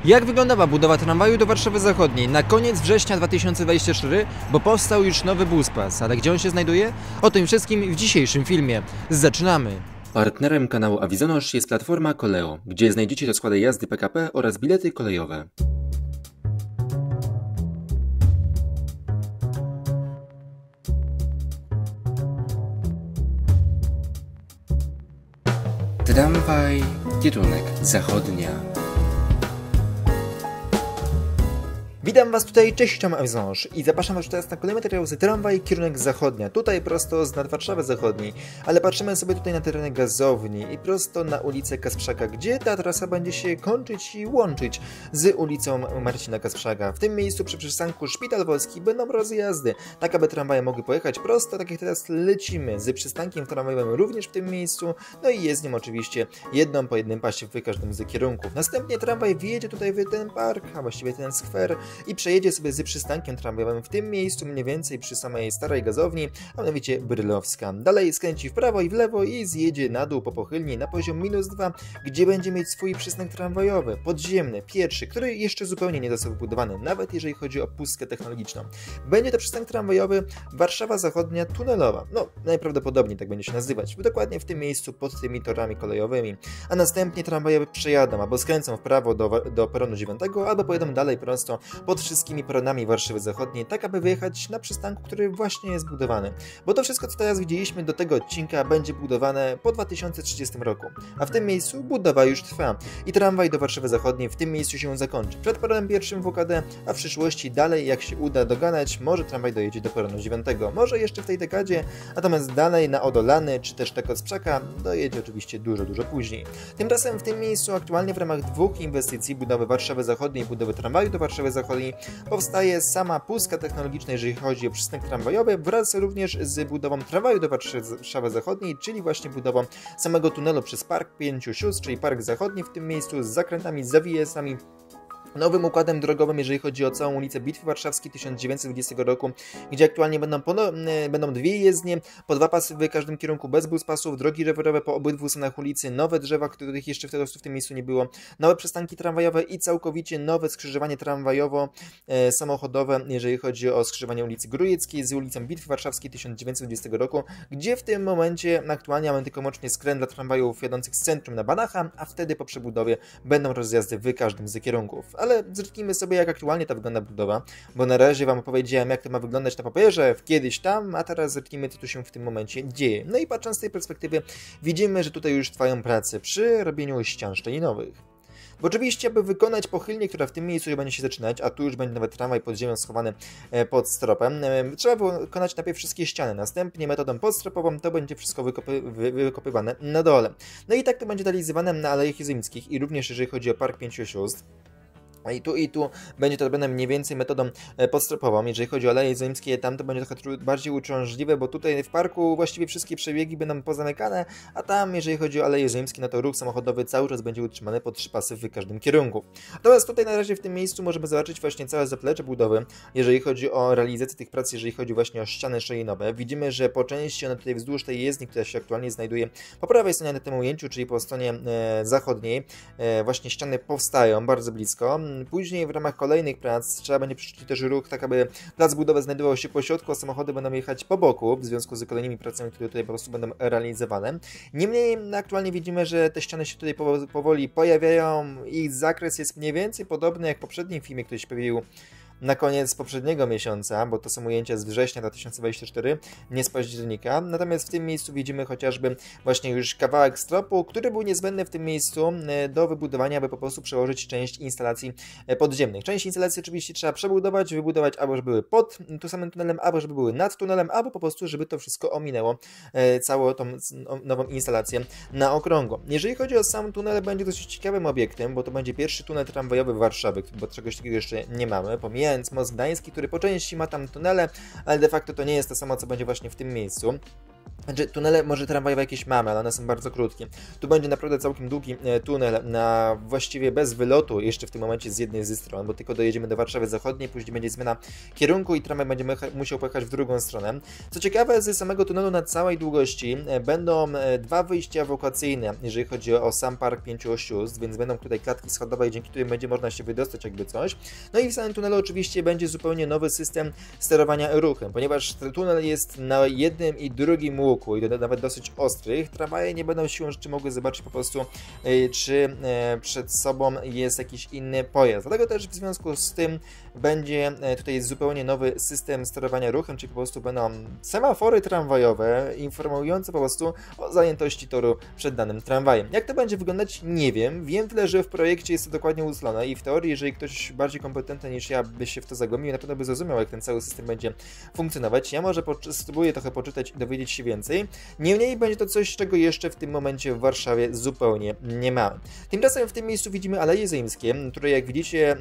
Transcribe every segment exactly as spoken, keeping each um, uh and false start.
Jak wyglądała budowa tramwaju do Warszawy Zachodniej na koniec września dwa tysiące dwudziestego czwartego, bo powstał już nowy buspas, ale gdzie on się znajduje? O tym wszystkim w dzisiejszym filmie. Zaczynamy! Partnerem kanału Avizonosz jest platforma Koleo, gdzie znajdziecie rozkłady jazdy P K P oraz bilety kolejowe. Tramwaj, kierunek zachodnia. Witam Was tutaj, cześć, tam Avizonosz i zapraszam Was teraz na kolejny materiał z tramwaj, kierunek zachodnia, tutaj prosto z nad Warszawy Zachodniej, ale patrzymy sobie tutaj na tereny gazowni i prosto na ulicę Kasprzaka, gdzie ta trasa będzie się kończyć i łączyć z ulicą Marcina Kasprzaka. W tym miejscu przy przystanku Szpital Wolski będą rozjazdy, tak aby tramwaje mogły pojechać prosto, tak jak teraz lecimy, z przystankiem tramwajowym również w tym miejscu, no i jest nim oczywiście jedną po jednym pasie w każdym z kierunków. Następnie tramwaj wjedzie tutaj w ten park, a właściwie ten skwer, i przejedzie sobie z przystankiem tramwajowym w tym miejscu, mniej więcej przy samej starej gazowni, a mianowicie Brylowska. Dalej skręci w prawo i w lewo i zjedzie na dół po pochylni na poziom minus dwa, gdzie będzie mieć swój przystanek tramwajowy, podziemny, pierwszy, który jeszcze zupełnie nie został wybudowany, nawet jeżeli chodzi o pustkę technologiczną. Będzie to przystanek tramwajowy Warszawa Zachodnia tunelowa, no najprawdopodobniej tak będzie się nazywać, dokładnie w tym miejscu pod tymi torami kolejowymi, a następnie tramwaje przejadą albo skręcą w prawo do, do peronu dziewiątego, albo pojedą dalej prosto pod wszystkimi peronami Warszawy Zachodniej, tak aby wyjechać na przystanku, który właśnie jest budowany. Bo to wszystko, co teraz widzieliśmy do tego odcinka, będzie budowane po dwa tysiące trzydziestym roku. A w tym miejscu budowa już trwa. I tramwaj do Warszawy Zachodniej w tym miejscu się zakończy. Przed peronem pierwszym w U K D, a w przyszłości dalej, jak się uda doganać, może tramwaj dojedzie do peronu dziewiątego. Może jeszcze w tej dekadzie, natomiast dalej na Odolany, czy też do Kasprzaka dojedzie oczywiście dużo, dużo później. Tymczasem w tym miejscu aktualnie w ramach dwóch inwestycji, budowy Warszawy Zachodniej i budowy tramwaju do Warszawy Zachodniej, powstaje sama pustka technologiczna, jeżeli chodzi o przystanek tramwajowy, wraz również z budową tramwaju do Warszawy Zachodniej, czyli właśnie budową samego tunelu przez Park Pięciu Sióstr, czyli Park Zachodni w tym miejscu z zakrętami, z zawiesami, nowym układem drogowym, jeżeli chodzi o całą ulicę Bitwy Warszawskiej tysiąc dziewięćset dwudziestego roku, gdzie aktualnie będą, będą dwie jezdnie, po dwa pasy w każdym kierunku, bez buspasów, drogi rowerowe po obydwu stronach ulicy, nowe drzewa, których jeszcze wtedy w tym miejscu nie było, nowe przystanki tramwajowe i całkowicie nowe skrzyżowanie tramwajowo-samochodowe, jeżeli chodzi o skrzyżowanie ulicy Grójeckiej z ulicą Bitwy Warszawskiej tysiąc dziewięćset dwudziestego roku, gdzie w tym momencie aktualnie mamy tylko łącznie skręt dla tramwajów jadących z centrum na Banacha, a wtedy po przebudowie będą rozjazdy w każdym z kierunków. Ale zerknijmy sobie, jak aktualnie ta wygląda budowa, bo na razie Wam opowiedziałem, jak to ma wyglądać na papierze, kiedyś tam, a teraz zerknijmy, co tu się w tym momencie dzieje. No i patrząc z tej perspektywy, widzimy, że tutaj już trwają prace przy robieniu ścian szczelinowych. Bo oczywiście, aby wykonać pochylnię, która w tym miejscu będzie się zaczynać, a tu już będzie nawet tramwaj pod ziemią schowany pod stropem, trzeba wykonać najpierw wszystkie ściany, następnie metodą podstropową to będzie wszystko wykopy, wy, wykopywane na dole. No i tak to będzie realizowane na Alejach Jeziemskich i również jeżeli chodzi o Park Pięciu Sióstr. I tu i tu będzie to robione mniej więcej metodą podstropową. Jeżeli chodzi o Aleje Jeziemskie, tam to będzie trochę bardziej uciążliwe, bo tutaj w parku właściwie wszystkie przebiegi będą pozamykane, a tam, jeżeli chodzi o Aleje Jeziemskie, no to ruch samochodowy cały czas będzie utrzymany po trzy pasy w każdym kierunku. Natomiast tutaj na razie w tym miejscu możemy zobaczyć właśnie całe zaplecze budowy, jeżeli chodzi o realizację tych prac, jeżeli chodzi właśnie o ściany szczelinowe. Widzimy, że po części one tutaj wzdłuż tej jezdni, która się aktualnie znajduje po prawej stronie na tym ujęciu, czyli po stronie e, zachodniej, e, właśnie ściany powstają bardzo blisko. Później w ramach kolejnych prac trzeba będzie przeszczelić też ruch, tak aby plac budowy znajdował się po środku, a samochody będą jechać po boku, w związku z kolejnymi pracami, które tutaj po prostu będą realizowane. Niemniej aktualnie widzimy, że te ściany się tutaj powoli pojawiają, ich zakres jest mniej więcej podobny jak w poprzednim filmie, który się pojawił na koniec poprzedniego miesiąca, bo to są ujęcia z września dwa tysiące dwudziestego czwartego, nie z października. Natomiast w tym miejscu widzimy chociażby właśnie już kawałek stropu, który był niezbędny w tym miejscu do wybudowania, aby po prostu przełożyć część instalacji podziemnych. Część instalacji oczywiście trzeba przebudować, wybudować albo żeby były pod tym samym tunelem, albo żeby były nad tunelem, albo po prostu żeby to wszystko ominęło całą tą nową instalację na okrągło. Jeżeli chodzi o sam tunel, będzie dosyć ciekawym obiektem, bo to będzie pierwszy tunel tramwajowy Warszawy, bo czegoś takiego jeszcze nie mamy, pomijając Most Gdański, który po części ma tam tunele, ale de facto to nie jest to samo, co będzie właśnie w tym miejscu. Znaczy, tunele może tramwajowe jakieś mamy, ale one są bardzo krótkie. Tu będzie naprawdę całkiem długi e, tunel, na właściwie bez wylotu jeszcze w tym momencie z jednej ze stron, bo tylko dojedziemy do Warszawy Zachodniej, później będzie zmiana kierunku i tramwaj będzie musiał pojechać w drugą stronę. Co ciekawe, z samego tunelu na całej długości e, będą e, dwa wyjścia ewakuacyjne, jeżeli chodzi o sam park pięciu ościust, więc będą tutaj klatki schodowe, dzięki którym będzie można się wydostać jakby coś. No i w samym tunelu oczywiście będzie zupełnie nowy system sterowania ruchem, ponieważ tunel jest na jednym i drugim łuku, i do, nawet dosyć ostrych, tramwaje nie będą siłą rzeczy mogły zobaczyć po prostu, yy, czy yy, przed sobą jest jakiś inny pojazd. Dlatego też w związku z tym będzie yy, tutaj zupełnie nowy system sterowania ruchem, czyli po prostu będą semafory tramwajowe informujące po prostu o zajętości toru przed danym tramwajem. Jak to będzie wyglądać, nie wiem. Wiem tyle, że w projekcie jest to dokładnie ustalone i w teorii, jeżeli ktoś bardziej kompetentny niż ja by się w to zagłębił, na pewno by zrozumiał, jak ten cały system będzie funkcjonować. Ja może spróbuję trochę poczytać i dowiedzieć się więcej. Niemniej będzie to coś, czego jeszcze w tym momencie w Warszawie zupełnie nie mamy. Tymczasem w tym miejscu widzimy Aleje Zyjmskie, które jak widzicie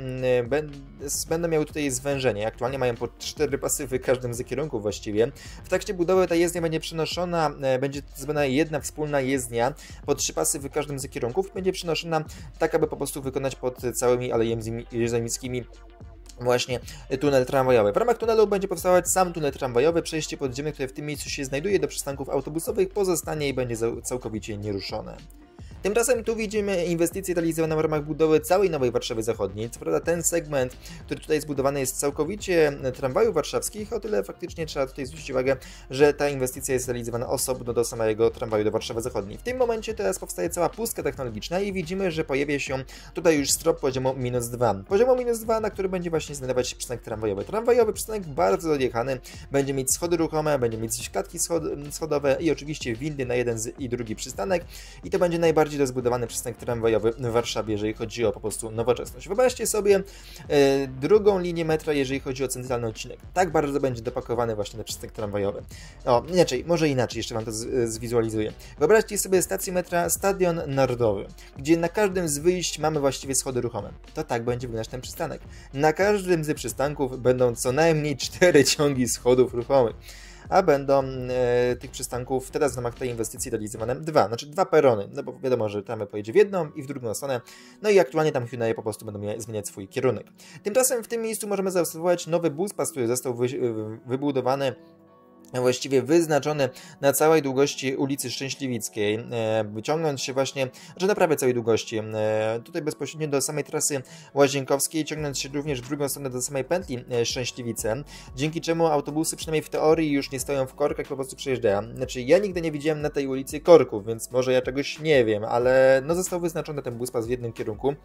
będą miały tutaj zwężenie. Aktualnie mają po cztery pasy w każdym z kierunków właściwie. W trakcie budowy ta jezdnia będzie przenoszona, będzie zbędna jedna wspólna jezdnia po trzy pasy w każdym z kierunków. Będzie przenoszona tak, aby po prostu wykonać pod całymi Alejami Zyjmskimi właśnie tunel tramwajowy. W ramach tunelu będzie powstawać sam tunel tramwajowy, przejście podziemne, które w tym miejscu się znajduje do przystanków autobusowych, pozostanie i będzie całkowicie nieruszone. Tymczasem tu widzimy inwestycje realizowane w ramach budowy całej Nowej Warszawy Zachodniej. Co prawda ten segment, który tutaj jest budowany, jest całkowicie tramwajów warszawskich, o tyle faktycznie trzeba tutaj zwrócić uwagę, że ta inwestycja jest realizowana osobno do samego tramwaju do Warszawy Zachodniej. W tym momencie teraz powstaje cała pustka technologiczna i widzimy, że pojawia się tutaj już strop poziomu minus dwa. Poziomu minus dwa, na który będzie właśnie znajdować się przystanek tramwajowy. Tramwajowy przystanek bardzo odjechany, będzie mieć schody ruchome, będzie mieć klatki schod schodowe i oczywiście windy na jeden i drugi przystanek i to będzie najbardziej rozbudowany przystanek tramwajowy w Warszawie, jeżeli chodzi o po prostu nowoczesność. Wyobraźcie sobie e, drugą linię metra, jeżeli chodzi o centralny odcinek. Tak bardzo będzie dopakowany właśnie na przystanek tramwajowy. O, inaczej, może inaczej, jeszcze Wam to zwizualizuję. Wyobraźcie sobie stację metra Stadion Narodowy, gdzie na każdym z wyjść mamy właściwie schody ruchome. To tak będzie wyglądać ten przystanek. Na każdym z przystanków będą co najmniej cztery ciągi schodów ruchomych. A będą e, tych przystanków teraz w ramach tej inwestycji realizowane dwa, znaczy dwa perony, no bo wiadomo, że tramwaj pojedzie w jedną i w drugą stronę, no i aktualnie tam Hyundai po prostu będą zmieniać swój kierunek. Tymczasem w tym miejscu możemy zaobserwować nowy buspas, który został wy, wybudowany, właściwie wyznaczony na całej długości ulicy Szczęśliwickiej, ciągnąc się właśnie, że na prawie całej długości, tutaj bezpośrednio do samej trasy Łazienkowskiej, ciągnąc się również w drugą stronę do samej pętli Szczęśliwice, dzięki czemu autobusy przynajmniej w teorii już nie stoją w korkach, po prostu przejeżdżają. Znaczy ja nigdy nie widziałem na tej ulicy korków, więc może ja czegoś nie wiem, ale no został wyznaczony ten buspas w jednym kierunku.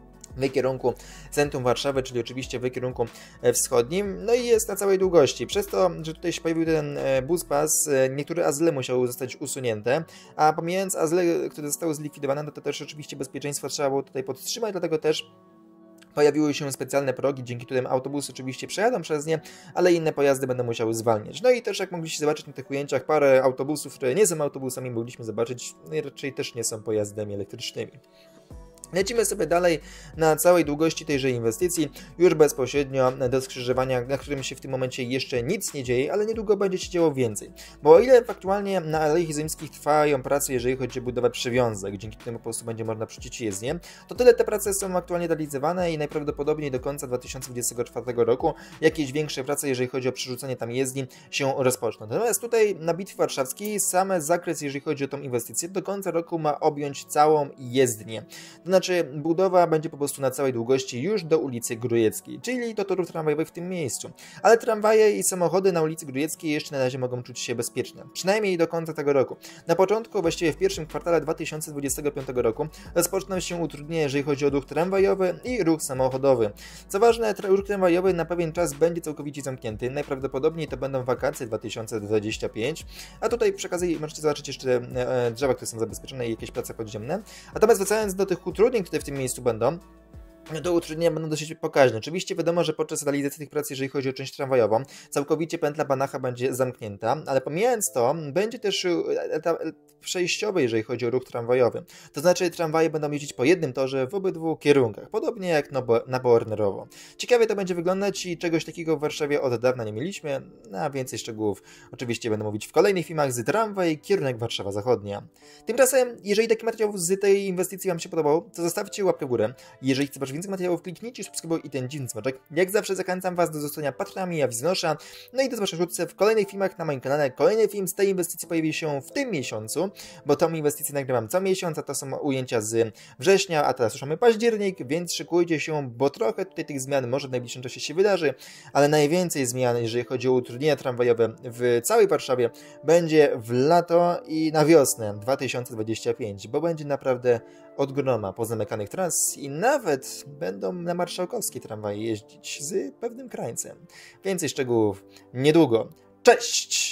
W kierunku centrum Warszawy, czyli oczywiście w kierunku wschodnim, no i jest na całej długości. Przez to, że tutaj się pojawił ten buspas, niektóre azyle musiały zostać usunięte, a pomijając azyle, które zostały zlikwidowane, no to też oczywiście bezpieczeństwo trzeba było tutaj podtrzymać, dlatego też pojawiły się specjalne progi, dzięki którym autobusy oczywiście przejadą przez nie, ale inne pojazdy będą musiały zwalniać. No i też jak mogliście zobaczyć na tych ujęciach, parę autobusów, które nie są autobusami, mogliśmy zobaczyć, no i raczej też nie są pojazdami elektrycznymi. Lecimy sobie dalej na całej długości tejże inwestycji, już bezpośrednio do skrzyżowania, na którym się w tym momencie jeszcze nic nie dzieje, ale niedługo będzie się działo więcej. Bo o ile aktualnie na Alejach Zyjmskich trwają prace, jeżeli chodzi o budowę przywiązek, dzięki któremu po prostu będzie można przerzucić jezdnię, to tyle te prace są aktualnie realizowane i najprawdopodobniej do końca dwa tysiące dwudziestego czwartego roku jakieś większe prace, jeżeli chodzi o przerzucenie tam jezdni, się rozpoczną. Natomiast tutaj na Bitwie Warszawskiej sam zakres, jeżeli chodzi o tą inwestycję, do końca roku ma objąć całą jezdnię. To znaczy budowa będzie po prostu na całej długości już do ulicy Grójeckiej, czyli do torów tramwajowych w tym miejscu. Ale tramwaje i samochody na ulicy Grójeckiej jeszcze na razie mogą czuć się bezpieczne, przynajmniej do końca tego roku. Na początku, właściwie w pierwszym kwartale dwa tysiące dwudziestego piątego roku rozpoczną się utrudnienia, jeżeli chodzi o ruch tramwajowy i ruch samochodowy. Co ważne, ruch tramwajowy na pewien czas będzie całkowicie zamknięty, najprawdopodobniej to będą wakacje dwa tysiące dwudziesty piąty, a tutaj przy okazji możecie zobaczyć jeszcze drzewa, które są zabezpieczone i jakieś prace podziemne. Natomiast wracając do tych utrudnień, które w tym miejscu będą, to utrudnienia będą dosyć pokaźne. Oczywiście wiadomo, że podczas realizacji tych prac, jeżeli chodzi o część tramwajową, całkowicie pętla Banacha będzie zamknięta, ale pomijając to, będzie też etap przejściowy, jeżeli chodzi o ruch tramwajowy. To znaczy tramwaje będą jeździć po jednym torze w obydwu kierunkach, podobnie jak na Boernerowo. Ciekawie to będzie wyglądać i czegoś takiego w Warszawie od dawna nie mieliśmy, a więcej szczegółów oczywiście będę mówić w kolejnych filmach z Tramwaj, kierunek Warszawa Zachodnia. Tymczasem, jeżeli taki materiał z tej inwestycji Wam się podobał, to zostawcie łapkę w górę. Jeżeli chcecie zobaczyć więcej materiałów, kliknijcie subskrybuj i ten dziwny smaczek. Jak zawsze zachęcam Was do zostania patronami Awizonusza. No i do zobaczenia wkrótce w kolejnych filmach na moim kanale. Kolejny film z tej inwestycji pojawi się w tym miesiącu, bo tą inwestycję nagrywam co miesiąc, a to są ujęcia z września, a teraz już mamy październik, więc szykujcie się, bo trochę tutaj tych zmian może w najbliższym czasie się wydarzy, ale najwięcej zmian, jeżeli chodzi o utrudnienia tramwajowe w całej Warszawie, będzie w lato i na wiosnę dwa tysiące dwudziestego piątego, bo będzie naprawdę od groma pozamykanych tras i nawet będą na marszałkowskie tramwaje jeździć z pewnym krańcem. Więcej szczegółów niedługo. Cześć!